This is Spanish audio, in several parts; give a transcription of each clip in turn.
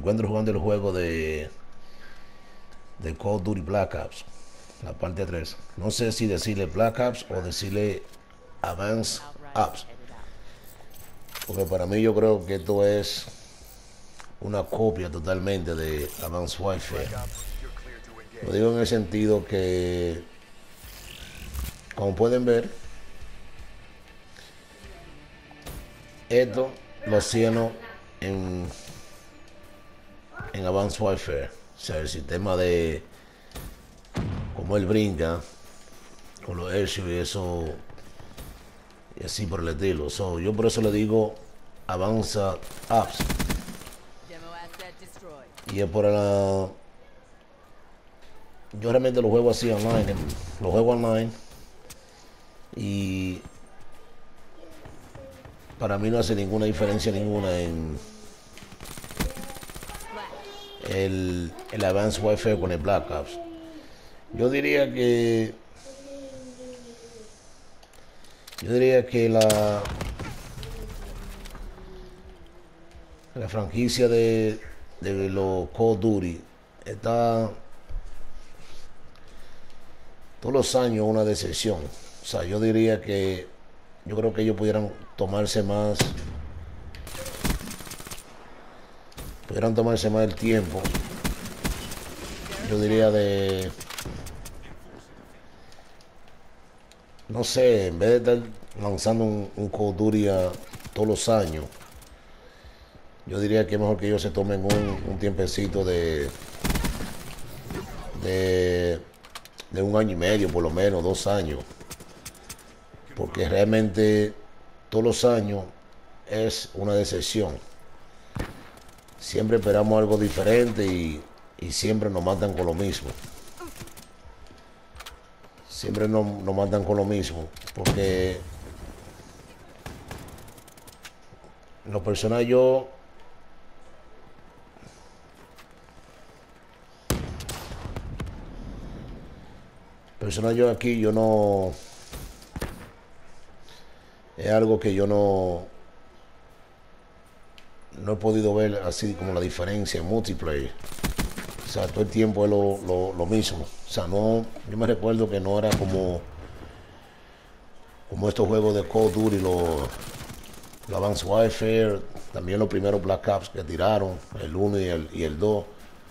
encuentro jugando el juego de Call of Duty Black Ops, la parte 3. No sé si decirle Black Ops o decirle Advanced Ops, porque para mí yo creo que esto es una copia totalmente de Advanced Warfare. Lo digo en el sentido que, como pueden ver, esto lo hacían en Advanced Warfare. O sea, el sistema de cómo él brinca con los airships y eso, y así por el estilo. So, yo por eso le digo Advanced Apps. Y es por la... Yo realmente lo juego así online. Lo juego online. Y para mí no hace ninguna diferencia ninguna en el Advanced Warfare con el Black Ops. Yo diría que la franquicia de los Call of Duty está todos los años una decepción. O sea, yo diría que yo creo que ellos pudieran tomarse más el tiempo. Yo diría de, no sé, en vez de estar lanzando un Call of Duty todos los años, yo diría que es mejor que ellos se tomen un tiempecito de un año y medio, por lo menos 2 años, porque realmente todos los años es una decepción. Siempre esperamos algo diferente y siempre nos matan con lo mismo. Siempre nos matan con lo mismo, porque lo personal yo aquí, yo no, es algo que yo no he podido ver así como la diferencia en multiplayer. O sea, todo el tiempo es lo mismo. O sea, no, yo me recuerdo que no era como estos juegos de Call of Duty, los Advanced Warfare, también los primeros Black Ops que tiraron, el 1 y el 2.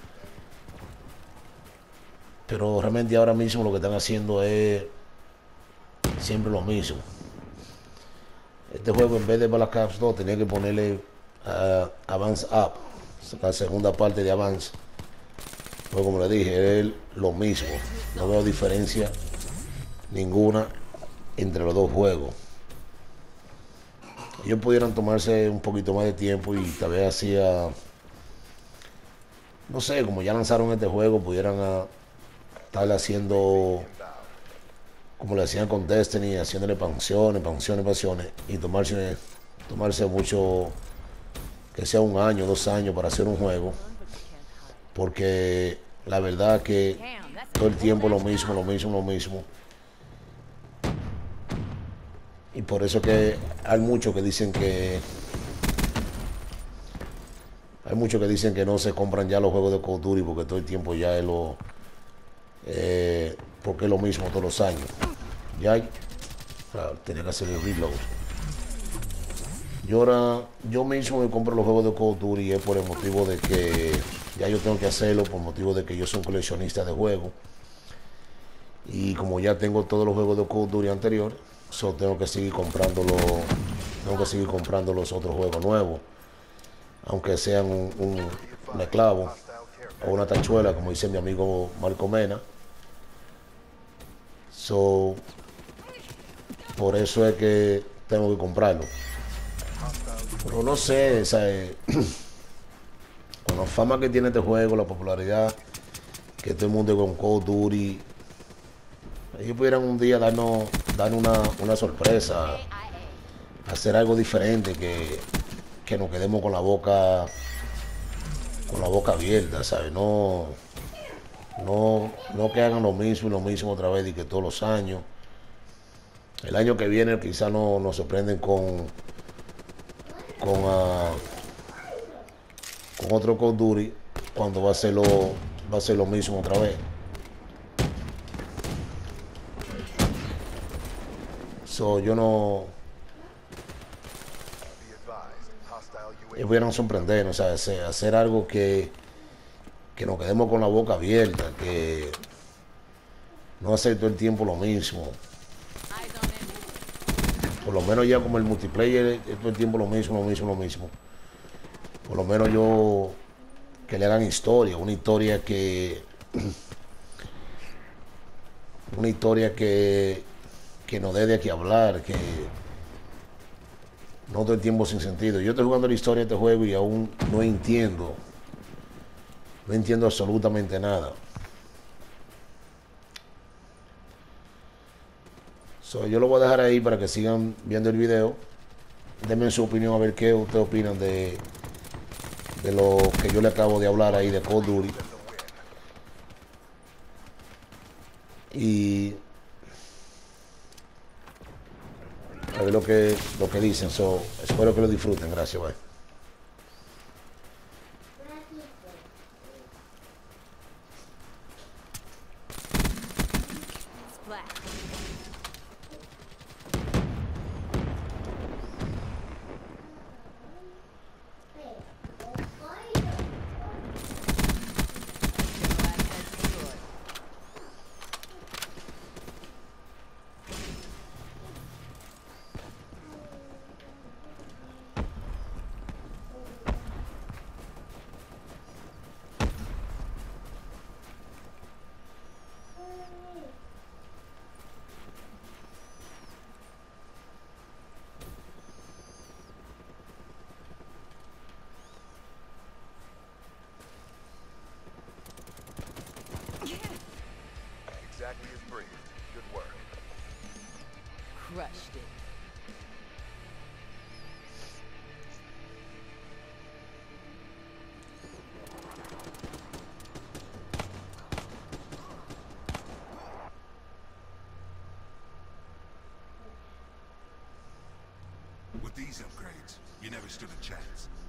Pero realmente ahora mismo lo que están haciendo es siempre lo mismo. Este juego, en vez de Black Ops 2, tenía que ponerle Advanced Up, la segunda parte de Advance. Pues como le dije, es lo mismo. No veo diferencia ninguna entre los dos juegos. Ellos pudieran tomarse un poquito más de tiempo y tal vez hacía, no sé, como ya lanzaron este juego, pudieran estar haciendo como le hacían con Destiny, haciéndole expansiones y tomarse mucho, que sea 1 año, 2 años para hacer un juego, porque la verdad que todo el tiempo lo mismo. Y por eso que hay muchos que dicen que no se compran ya los juegos de Call of Duty porque todo el tiempo ya es porque es lo mismo todos los años. Ya tenía que hacer el reload. Yo mismo me compro los juegos de Call of Duty y es por el motivo de que ya yo tengo que hacerlo, por motivo de que yo soy un coleccionista de juegos. Y como ya tengo todos los juegos de Call of Duty anteriores, tengo que seguir comprando los otros juegos nuevos, aunque sean un esclavo o una tachuela, como dice mi amigo Marco Mena. Por eso es que tengo que comprarlo. Pero no sé, con la fama que tiene este juego, la popularidad que todo el mundo con Call of Duty, ellos pudieran un día darnos una sorpresa, hacer algo diferente, que nos quedemos con la boca abierta, ¿sabes? No que hagan lo mismo otra vez y que todos los años. El año que viene quizás nos sorprenden con con otro Call of Duty cuando va a ser lo mismo otra vez. So, yo no. Ellos pudieran sorprender, o sea, hacer algo que nos quedemos con la boca abierta, que no hacer todo el tiempo lo mismo. Por lo menos ya como el multiplayer es todo el tiempo lo mismo, lo mismo, lo mismo. Por lo menos yo que le hagan historia, una historia que nos dé de aquí hablar, que no todo el tiempo sin sentido. Yo estoy jugando la historia de este juego y aún no entiendo absolutamente nada. So, yo lo voy a dejar ahí para que sigan viendo el video. Denme su opinión a ver qué ustedes opinan de lo que yo le acabo de hablar ahí de Call of Duty. Y a ver lo que dicen. So, espero que lo disfruten. Gracias, bye. Exactly as briefed. Good work. Crushed it. With these upgrades, you never stood a chance.